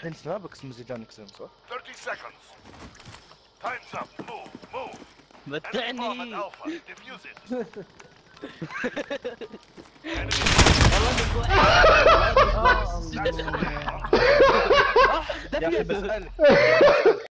انت ما بقسم زيدان يقسم صح؟ 30 seconds. Time's up. Move. Enemy bomb at متعني. Alpha. Defuse it. والله انك That's the way. يا اخي بسألك